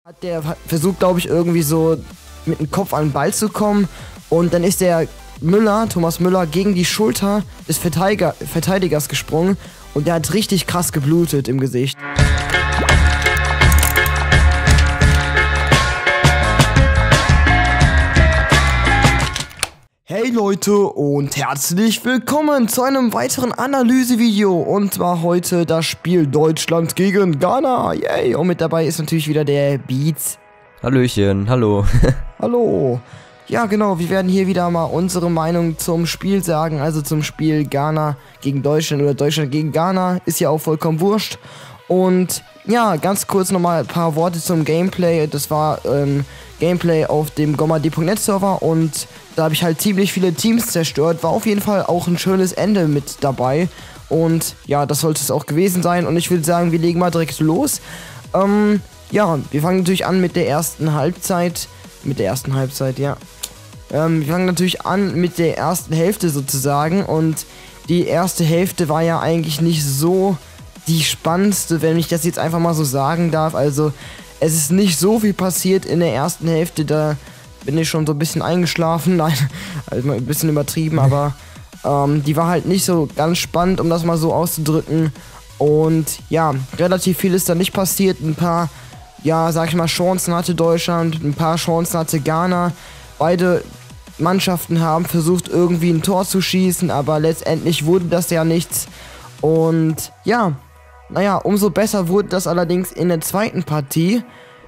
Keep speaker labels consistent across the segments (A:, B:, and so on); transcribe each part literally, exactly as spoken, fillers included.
A: Der versucht, glaube ich, irgendwie so mit dem Kopf an den Ball zu kommen. Und dann ist der Müller, Thomas Müller, gegen die Schulter des Verteidiger, Verteidigers gesprungen. Und der hat richtig krass geblutet im Gesicht. Hey Leute und herzlich willkommen zu einem weiteren Analysevideo. Und zwar heute das Spiel Deutschland gegen Ghana. Yay! Und mit dabei ist natürlich wieder der Beats.
B: Hallöchen, hallo.
A: Hallo. Ja genau, wir werden hier wieder mal unsere Meinung zum Spiel sagen. Also zum Spiel Ghana gegen Deutschland oder Deutschland gegen Ghana. Ist ja auch vollkommen wurscht. Und ja, ganz kurz nochmal ein paar Worte zum Gameplay. Das war ähm, Gameplay auf dem gomad punkt net Server und da habe ich halt ziemlich viele Teams zerstört. War auf jeden Fall auch ein schönes Ende mit dabei. Und ja, das sollte es auch gewesen sein. Und ich würde sagen, wir legen mal direkt los. Ähm, ja, wir fangen natürlich an mit der ersten Halbzeit. Mit der ersten Halbzeit, ja. Ähm, wir fangen natürlich an mit der ersten Hälfte sozusagen. Und die erste Hälfte war ja eigentlich nicht so die spannendste, wenn ich das jetzt einfach mal so sagen darf. Also es ist nicht so viel passiert in der ersten Hälfte, da bin ich schon so ein bisschen eingeschlafen. Nein, also ein bisschen übertrieben, aber ähm, die war halt nicht so ganz spannend, um das mal so auszudrücken. Und ja, relativ viel ist da nicht passiert. Ein paar, ja, sag ich mal, Chancen hatte Deutschland, ein paar Chancen hatte Ghana. Beide Mannschaften haben versucht, irgendwie ein Tor zu schießen, aber letztendlich wurde das ja nichts. Und ja, naja, umso besser wurde das allerdings in der zweiten Partie.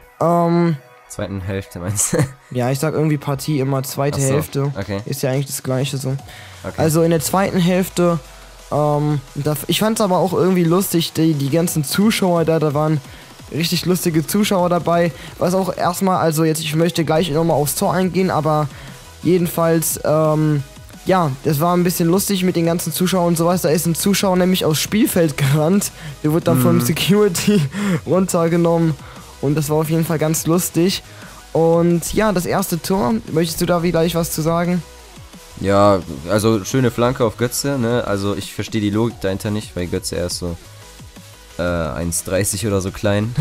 A: Ähm,
B: Zweiten Hälfte meinst du?
A: Ja, ich sag irgendwie Partie immer zweite
B: Ach so,
A: Hälfte.
B: okay.
A: Ist ja eigentlich das gleiche so.
B: Okay.
A: Also in der zweiten Hälfte, ähm, da, ich fand's aber auch irgendwie lustig, die, die ganzen Zuschauer da, da waren richtig lustige Zuschauer dabei. Was auch erstmal, also jetzt, ich möchte gleich nochmal aufs Tor eingehen, aber jedenfalls, ähm, ja, das war ein bisschen lustig mit den ganzen Zuschauern und sowas. Da ist ein Zuschauer nämlich aufs Spielfeld gerannt. Der wurde dann mm. vom Security runtergenommen. Und das war auf jeden Fall ganz lustig. Und ja, das erste Tor. Möchtest du da gleich was zu sagen?
B: Ja, also schöne Flanke auf Götze, ne? Also ich verstehe die Logik dahinter nicht, weil Götze erst so äh, eins dreißig oder so klein.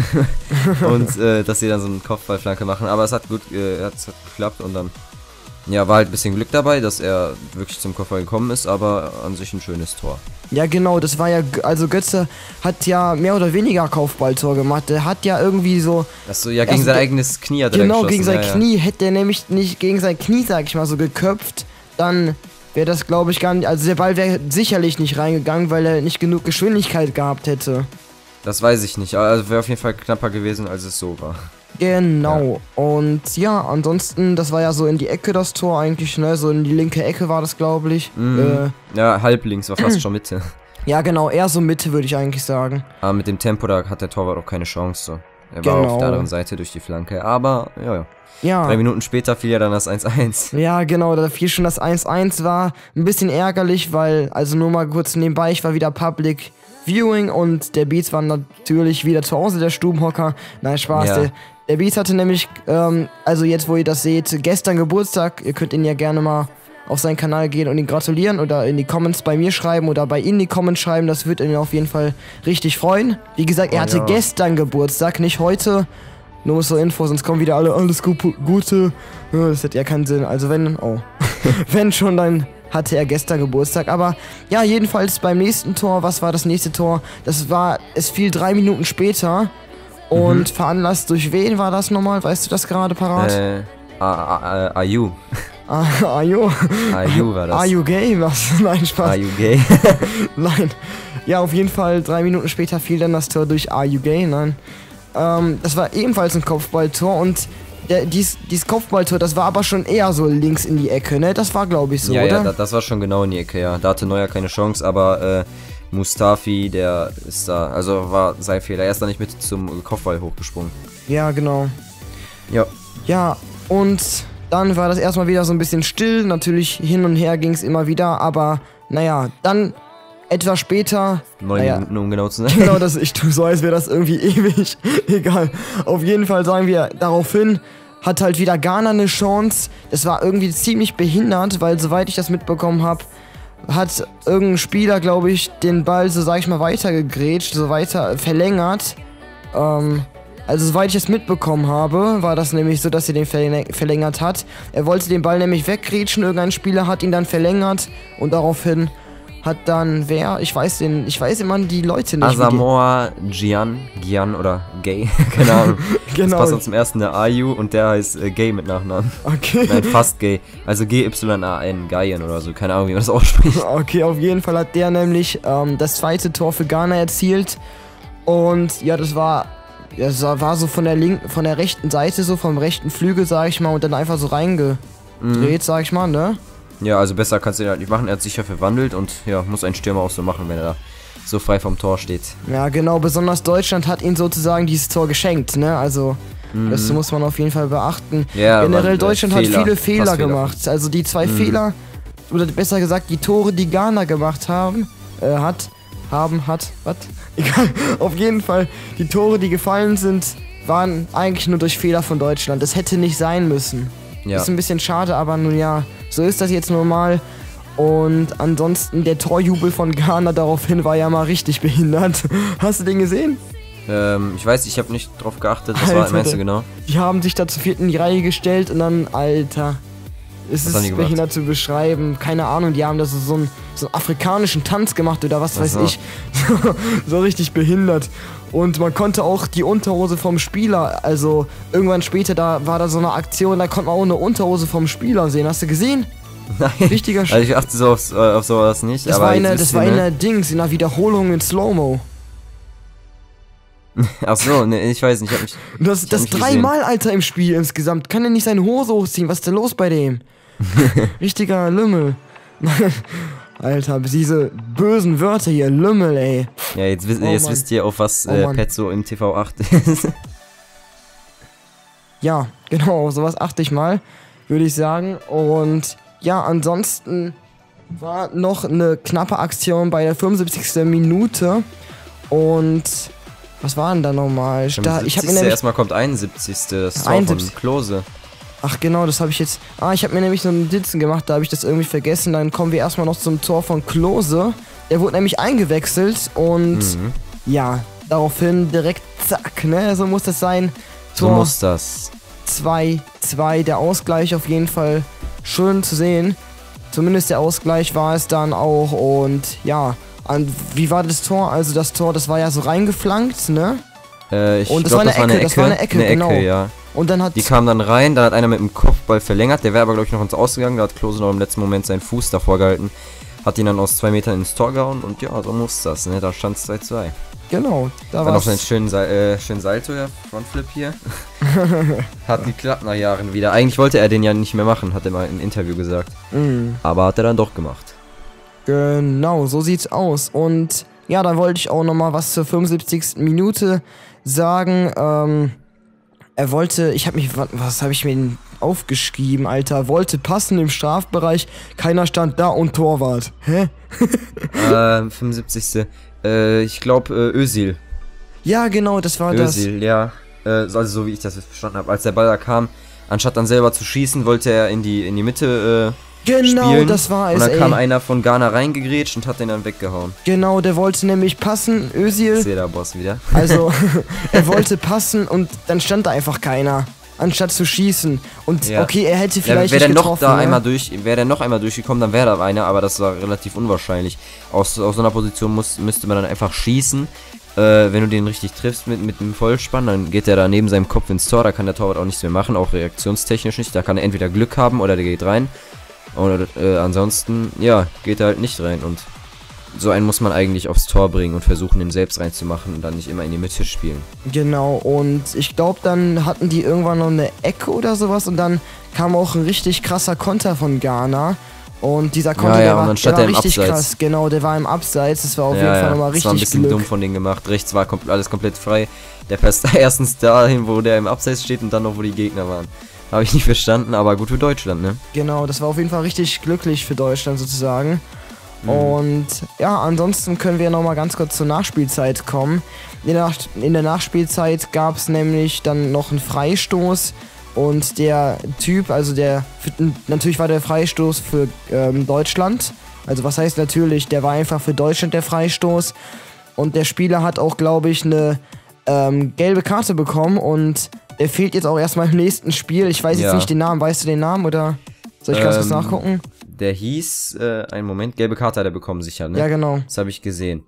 B: Und äh, dass sie dann so eine Kopfballflanke machen. Aber es hat gut, äh, hat, hat geklappt und dann ja, war halt ein bisschen Glück dabei, dass er wirklich zum Kopfball gekommen ist, aber an sich ein schönes Tor.
A: Ja genau, das war ja, also Götze hat ja mehr oder weniger Kopfballtor gemacht. Der hat ja irgendwie so...
B: Achso, ja, gegen sein eigenes Knie hat er
A: Genau,
B: geschossen.
A: gegen sein
B: ja,
A: Knie.
B: Ja.
A: Hätte er nämlich nicht gegen sein Knie, sag ich mal, so geköpft, dann wäre das, glaube ich, gar nicht... Also der Ball wäre sicherlich nicht reingegangen, weil er nicht genug Geschwindigkeit gehabt hätte.
B: Das weiß ich nicht, also wäre auf jeden Fall knapper gewesen, als es so war.
A: Genau, ja. Und ja, ansonsten, das war ja so in die Ecke das Tor eigentlich, ne, so in die linke Ecke war das, glaube ich.
B: Mhm. Äh, ja, halb links, war fast schon Mitte.
A: Ja, genau, eher so Mitte, würde ich eigentlich sagen.
B: Aber mit dem Tempo, da hat der Torwart auch keine Chance, so. Er
A: genau.
B: war auf der anderen Seite durch die Flanke, aber, ja, ja.
A: Ja.
B: Drei Minuten später fiel ja dann das eins eins.
A: Ja, genau, da fiel schon das eins eins, war ein bisschen ärgerlich, weil, also nur mal kurz nebenbei, ich war wieder Public Viewing und der Beats war natürlich wieder zu Hause, der Stubenhocker. Nein, Spaß,
B: ja.
A: der, der Beats hatte nämlich, ähm, also jetzt, wo ihr das seht, gestern Geburtstag. Ihr könnt ihn ja gerne mal auf seinen Kanal gehen und ihn gratulieren oder in die Comments bei mir schreiben oder bei ihm in die Comments schreiben. Das wird ihn auf jeden Fall richtig freuen. Wie gesagt, er hatte
B: oh, ja.
A: gestern Geburtstag, nicht heute. Nur so Info, sonst kommen wieder alle, alles Gute. Ja, das hat ja keinen Sinn. Also wenn, oh, wenn schon, dann hatte er gestern Geburtstag. Aber ja, jedenfalls beim nächsten Tor, was war das nächste Tor? Das war, es fiel drei Minuten später. Und mhm. veranlasst durch wen war das nochmal? Weißt du das gerade parat?
B: Äh, Ayu.
A: Ayu.
B: Ayu war das.
A: Are you gay? Was? Nein, Spaß.
B: Are you gay?
A: Nein. Ja, auf jeden Fall, drei Minuten später fiel dann das Tor durch Are you gay? Nein. Ähm, das war ebenfalls ein Kopfballtor und der, dies, dieses Kopfballtor, das war aber schon eher so links in die Ecke, ne? Das war, glaube ich, so,
B: ja,
A: oder?
B: Ja, das war schon genau in die Ecke, ja. Da hatte Neuer keine Chance, aber äh, Mustafi, der ist da, also war sein Fehler. Er ist da nicht mit zum Kopfball hochgesprungen.
A: Ja, genau.
B: Ja.
A: Ja, und dann war das erstmal wieder so ein bisschen still. Natürlich hin und her ging es immer wieder, aber naja, dann etwas später...
B: Neun
A: naja,
B: Minuten, um genau zu sein.
A: Genau, das, ich tue so, als wäre das irgendwie ewig. Egal. Auf jeden Fall sagen wir daraufhin, hat halt wieder Ghana eine Chance. Das war irgendwie ziemlich behindert, weil soweit ich das mitbekommen habe, hat irgendein Spieler, glaube ich, den Ball so, sag ich mal, weitergegrätscht, so weiter verlängert. Ähm, Also soweit ich es mitbekommen habe, war das nämlich so, dass er den verläng verlängert hat. Er wollte den Ball nämlich weggrätschen, irgendein Spieler hat ihn dann verlängert und daraufhin hat dann wer, ich weiß den, ich weiß immer die Leute nicht.
B: Asamoah Gyan, Gyan oder Gay, keine Ahnung.
A: Genau.
B: Das passt uns zum ersten der Ayu und der heißt äh, Gay mit Nachnamen.
A: Okay.
B: Nein, fast Gay. Also G Y A N, Gyan oder so, keine Ahnung, wie man das ausspricht.
A: Okay, auf jeden Fall hat der nämlich ähm, das zweite Tor für Ghana erzielt. Und ja, das war, das war so von der linken, von der rechten Seite, so vom rechten Flügel, sag ich mal, und dann einfach so reingedreht, mhm. sag ich mal, ne?
B: Ja, also besser kannst du ihn halt nicht machen. Er hat sich ja verwandelt und ja, muss ein Stürmer auch so machen, wenn er da so frei vom Tor steht.
A: Ja, genau, besonders Deutschland hat ihn sozusagen dieses Tor geschenkt, ne? Also, mhm. das muss man auf jeden Fall beachten.
B: Ja,
A: generell,
B: Mann,
A: Deutschland
B: Fehler.
A: hat viele Fehler
B: Fast
A: gemacht.
B: Fehler.
A: Also die zwei
B: mhm.
A: Fehler, oder besser gesagt, die Tore, die Ghana gemacht haben, äh, hat, haben, hat, was? Egal, auf jeden Fall, die Tore, die gefallen sind, waren eigentlich nur durch Fehler von Deutschland. Das hätte nicht sein müssen. Ja. Ist ein bisschen schade, aber nun ja, so ist das jetzt normal. Und ansonsten, der Torjubel von Ghana daraufhin war ja mal richtig behindert. Hast du den gesehen?
B: Ähm, ich weiß, ich habe nicht drauf geachtet, was war, meinst du genau?
A: Die haben sich da zu viert in die Reihe gestellt und dann, Alter, es ist behindert zu beschreiben. Keine Ahnung, die haben da so, so, einen, so einen afrikanischen Tanz gemacht oder was weiß
B: so.
A: ich. So richtig behindert. Und man konnte auch die Unterhose vom Spieler, also irgendwann später, da war da so eine Aktion, da konnte man auch eine Unterhose vom Spieler sehen. Hast du gesehen?
B: Nein.
A: Richtiger Sch
B: Also ich achte so auf, auf sowas nicht.
A: Das
B: aber
A: war in der,
B: jetzt
A: das war in der Dings, in der Wiederholung in Slow-Mo.
B: Ach so, ne, ich weiß nicht. Ich hab mich,
A: das das dreimal, Alter, im Spiel insgesamt. Kann er nicht seine Hose hochziehen? Was ist denn los bei dem? Richtiger Lümmel. Alter, diese bösen Wörter hier, Lümmel, ey.
B: Ja, jetzt, wisst, oh, jetzt wisst ihr, auf was äh,
A: oh,
B: Petzo im T V achtet.
A: Ja, genau, auf sowas achte ich mal, würde ich sagen. Und ja, ansonsten war noch eine knappe Aktion bei der fünfundsiebzigsten Minute. Und was war denn da nochmal? Da, ich hab mir nämlich
B: erstmal kommt einundsiebzigste Das Tor von Klose.
A: Ach genau, das habe ich jetzt... Ah, ich habe mir nämlich so einen Notizen gemacht, da habe ich das irgendwie vergessen. Dann kommen wir erstmal noch zum Tor von Klose. Der wurde nämlich eingewechselt und mhm. ja, daraufhin direkt zack, ne? So muss das sein. Tor
B: so muss das.
A: zwei zwei, der Ausgleich auf jeden Fall schön zu sehen. Zumindest der Ausgleich war es dann auch und ja, an, wie war das Tor? Also das Tor, das war ja so reingeflankt, ne?
B: Äh, ich
A: und das,
B: glaub,
A: war, eine
B: das war eine
A: Ecke,
B: eine Ecke,
A: das war eine Ecke,
B: eine
A: genau.
B: Ecke, ja.
A: Und dann hat
B: die kam dann rein, dann hat einer mit dem Kopfball verlängert, der wäre aber glaube ich noch ins Ausgegangen, da hat Klose noch im letzten Moment seinen Fuß davor gehalten, hat ihn dann aus zwei Metern ins Tor gehauen und ja, so muss das, ne, da stand es zwei zwei.
A: Genau,
B: da war noch einen schönen, äh, schönen Salto, ja, Frontflip hier. Hat geklappt nach Jahren wieder. Eigentlich wollte er den ja nicht mehr machen, hat er mal im Interview gesagt. Mm. Aber hat er dann doch gemacht.
A: Genau, so sieht's aus. Und ja, da wollte ich auch nochmal was zur fünfundsiebzigsten Minute sagen. Ähm, er wollte, ich habe mich, was habe ich mir denn aufgeschrieben, Alter? Wollte passen im Strafbereich, keiner stand da und Torwart. Hä?
B: äh, fünfundsiebzigste Äh, ich glaube, äh, Özil.
A: Ja, genau, das war das.
B: Özil, ja. Äh, also so wie ich das verstanden habe. Als der Ball da kam, anstatt dann selber zu schießen, wollte er in die, in die Mitte äh,
A: Genau,
B: spielen.
A: das war es,
B: Und dann
A: ey.
B: kam einer von Ghana reingegrätscht und hat den dann weggehauen.
A: Genau, der wollte nämlich passen, Özil.
B: Ich sehe da Boss wieder.
A: Also, er wollte passen und dann stand da einfach keiner. Anstatt zu schießen. Und ja. okay, er hätte vielleicht
B: ja, wär
A: nicht
B: der
A: getroffen.
B: Noch da
A: ne?
B: einmal durch, wäre der noch einmal durchgekommen, dann wäre da einer, aber das war relativ unwahrscheinlich. Aus, aus so einer Position muss, müsste man dann einfach schießen. Äh, wenn du den richtig triffst mit, mit einem Vollspann, dann geht der da neben seinem Kopf ins Tor, da kann der Torwart auch nichts mehr machen, auch reaktionstechnisch nicht. Da kann er entweder Glück haben oder der geht rein. Oder äh, ansonsten, ja, geht er halt nicht rein. Und so einen muss man eigentlich aufs Tor bringen und versuchen, ihn selbst reinzumachen und dann nicht immer in die Mitte spielen.
A: Genau, und ich glaube, dann hatten die irgendwann noch eine Ecke oder sowas und dann kam auch ein richtig krasser Konter von Ghana. Und dieser Konter,
B: ja, ja,
A: der war, der war richtig
B: Abseits.
A: krass. Genau, der war im Abseits. Das war auf
B: ja,
A: jeden Fall
B: ja,
A: nochmal richtig
B: das war ein bisschen
A: Glück.
B: dumm von denen gemacht. Rechts war kom alles komplett frei. Der passt erstens dahin, wo der im Abseits steht und dann noch, wo die Gegner waren. Habe ich nicht verstanden, aber gut für Deutschland, ne?
A: Genau, das war auf jeden Fall richtig glücklich für Deutschland sozusagen. Und ja, ansonsten können wir nochmal ganz kurz zur Nachspielzeit kommen. In der, Nach in der Nachspielzeit gab es nämlich dann noch einen Freistoß und der Typ, also der, natürlich war der Freistoß für ähm, Deutschland. Also was heißt natürlich, der war einfach für Deutschland der Freistoß und der Spieler hat auch, glaube ich, eine ähm, gelbe Karte bekommen und er fehlt jetzt auch erstmal im nächsten Spiel. Ich weiß
B: Ja.
A: jetzt nicht den Namen. Weißt du den Namen oder soll ich ganz kurz
B: Ähm,
A: nachgucken?
B: Der hieß, äh, einen Moment, gelbe Karte hat er bekommen, sicher, ne?
A: Ja, genau.
B: Das habe ich gesehen.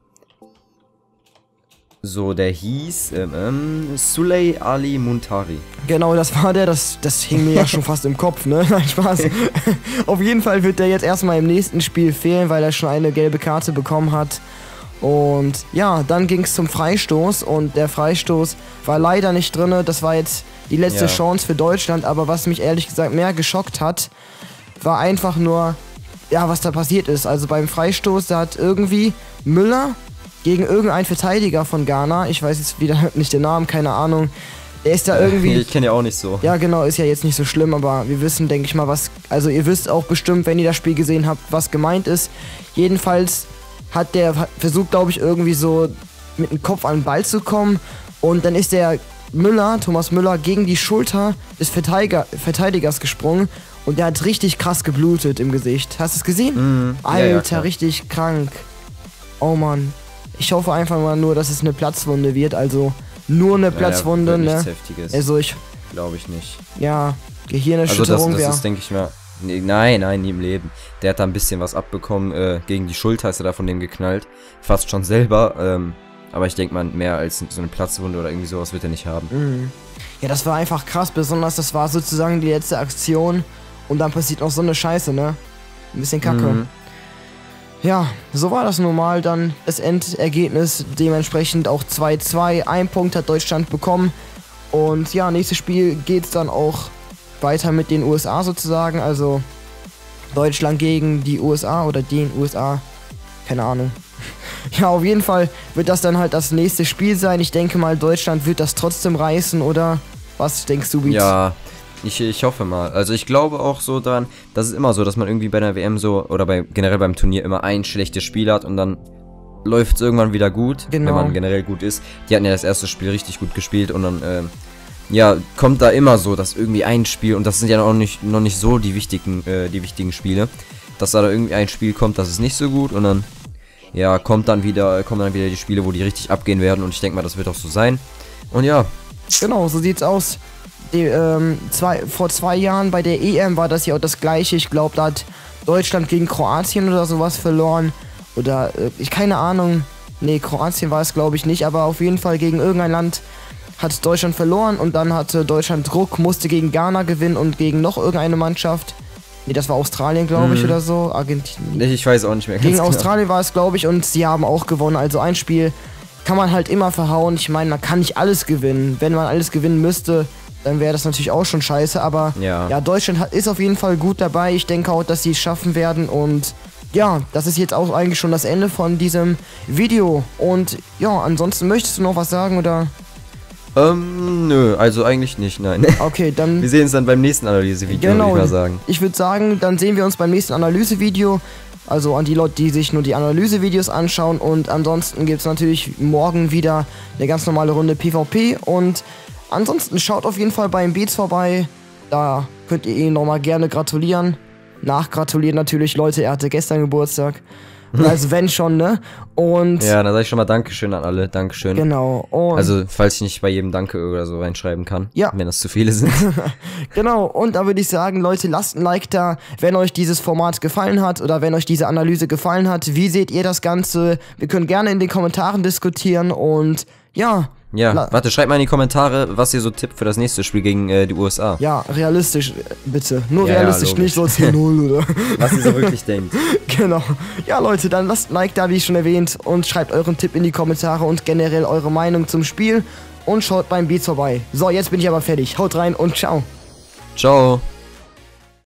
B: So, der hieß, ähm, ähm, Suley Ali Muntari.
A: Genau, das war der. Das, das hing mir ja schon fast im Kopf, ne? Nein, Spaß. Auf jeden Fall wird der jetzt erstmal im nächsten Spiel fehlen, weil er schon eine gelbe Karte bekommen hat. Und ja, dann ging es zum Freistoß und der Freistoß war leider nicht drin. Das war jetzt die letzte
B: Ja.
A: Chance für Deutschland, aber was mich ehrlich gesagt mehr geschockt hat, war einfach nur, ja, was da passiert ist. Also beim Freistoß, da hat irgendwie Müller gegen irgendeinen Verteidiger von Ghana, ich weiß jetzt wieder nicht den Namen, keine Ahnung, der ist da irgendwie...
B: Ich kenne ja auch nicht so.
A: Ja, genau, ist ja jetzt nicht so schlimm, aber wir wissen, denke ich mal, was... Also ihr wisst auch bestimmt, wenn ihr das Spiel gesehen habt, was gemeint ist. Jedenfalls hat der hat versucht, glaube ich, irgendwie so mit dem Kopf an den Ball zu kommen. Und dann ist der Müller, Thomas Müller, gegen die Schulter des Verteidiger, Verteidigers gesprungen. Und der hat richtig krass geblutet im Gesicht. Hast du es gesehen?
B: Mhm. Ja,
A: Alter,
B: ja, klar.
A: richtig krank. Oh Mann. Ich hoffe einfach mal nur, dass es eine Platzwunde wird. Also nur eine Platzwunde,
B: ja, wird
A: ne?
B: nichts Heftiges.
A: Also ich,
B: Glaube ich nicht.
A: ja,
B: Also das,
A: Gehirnerschütterung
B: das
A: wäre.
B: ist, denke ich mal... Nee, nein, nein, nie im Leben. Der hat da ein bisschen was abbekommen. Äh, gegen die Schulter ist er da von dem geknallt. Fast schon selber. Ähm, aber ich denke mal, mehr als so eine Platzwunde oder irgendwie sowas wird er nicht haben.
A: Mhm. Ja, das war einfach krass, besonders das war sozusagen die letzte Aktion und dann passiert noch so eine Scheiße, ne? Ein bisschen kacke.
B: Mhm.
A: Ja, so war das normal dann das Endergebnis, dementsprechend auch zwei zwei. Ein Punkt hat Deutschland bekommen und ja, nächstes Spiel geht's dann auch weiter mit den U S A sozusagen, also Deutschland gegen die U S A oder den U S A, keine Ahnung. Ja, auf jeden Fall wird das dann halt das nächste Spiel sein. Ich denke mal, Deutschland wird das trotzdem reißen, oder? Was denkst du, Beats?
B: Ja, ich, ich hoffe mal. Also ich glaube auch so dran, das ist immer so, dass man irgendwie bei einer W M so, oder bei generell beim Turnier immer ein schlechtes Spiel hat und dann läuft es irgendwann wieder gut,
A: Genau.
B: wenn man generell gut ist. Die hatten ja das erste Spiel richtig gut gespielt und dann, ähm, ja, kommt da immer so, dass irgendwie ein Spiel, und das sind ja auch nicht, noch nicht so die wichtigen, äh, die wichtigen Spiele, dass da, da irgendwie ein Spiel kommt, das ist nicht so gut und dann, ja, kommt dann wieder, kommen dann wieder die Spiele, wo die richtig abgehen werden und ich denke mal, das wird auch so sein. Und ja,
A: Genau, so sieht's aus. Die, ähm, zwei, vor zwei Jahren bei der E M war das ja auch das gleiche. Ich glaube, da hat Deutschland gegen Kroatien oder sowas verloren. Oder, äh, ich keine Ahnung. Nee, Kroatien war es glaube ich nicht, aber auf jeden Fall gegen irgendein Land hat Deutschland verloren und dann hatte Deutschland Druck, musste gegen Ghana gewinnen und gegen noch irgendeine Mannschaft. Nee, das war Australien, glaube ich,
B: Mhm.
A: oder so. Argentinien.
B: ich weiß auch nicht mehr ganz
A: Gegen
B: genau.
A: Australien war es, glaube ich, und sie haben auch gewonnen. Also ein Spiel kann man halt immer verhauen. Ich meine, man kann nicht alles gewinnen. Wenn man alles gewinnen müsste, dann wäre das natürlich auch schon scheiße. Aber
B: Ja.
A: ja, Deutschland hat, ist auf jeden Fall gut dabei. Ich denke auch, dass sie es schaffen werden. Und ja, das ist jetzt auch eigentlich schon das Ende von diesem Video. Und ja, ansonsten möchtest du noch was sagen oder?
B: Ähm, nö, also eigentlich nicht, nein.
A: Okay, dann...
B: Wir sehen uns dann beim nächsten Analysevideo,
A: Genau.
B: würde ich mal sagen.
A: Ich würde sagen, dann sehen wir uns beim nächsten Analysevideo. Also an die Leute, die sich nur die Analysevideos anschauen. Und ansonsten gibt es natürlich morgen wieder eine ganz normale Runde PvP. Und ansonsten schaut auf jeden Fall beim Beats vorbei. Da könnt ihr ihn nochmal gerne gratulieren. Nachgratulieren natürlich, Leute, er hatte gestern Geburtstag. Also wenn schon, ne? Und
B: Ja, dann sage ich schon mal Dankeschön an alle, Dankeschön.
A: genau. Und
B: Also, falls ich nicht bei jedem Danke oder so reinschreiben kann,
A: Ja.
B: wenn das zu viele sind.
A: Genau, und da würde ich sagen, Leute, lasst ein Like da, wenn euch dieses Format gefallen hat oder wenn euch diese Analyse gefallen hat. Wie seht ihr das Ganze? Wir können gerne in den Kommentaren diskutieren und ja.
B: Ja,
A: La-
B: warte, schreibt mal in die Kommentare, was ihr so tippt für das nächste Spiel gegen äh, die U S A.
A: Ja, realistisch, äh, bitte. Nur
B: Ja, ja,
A: realistisch,
B: logisch.
A: nicht so zehn null oder.
B: Was ihr so wirklich denkt.
A: Genau. Ja, Leute, dann lasst ein Like da, wie schon erwähnt, und schreibt euren Tipp in die Kommentare und generell eure Meinung zum Spiel und schaut beim Beats vorbei. So, jetzt bin ich aber fertig. Haut rein und ciao.
B: Ciao.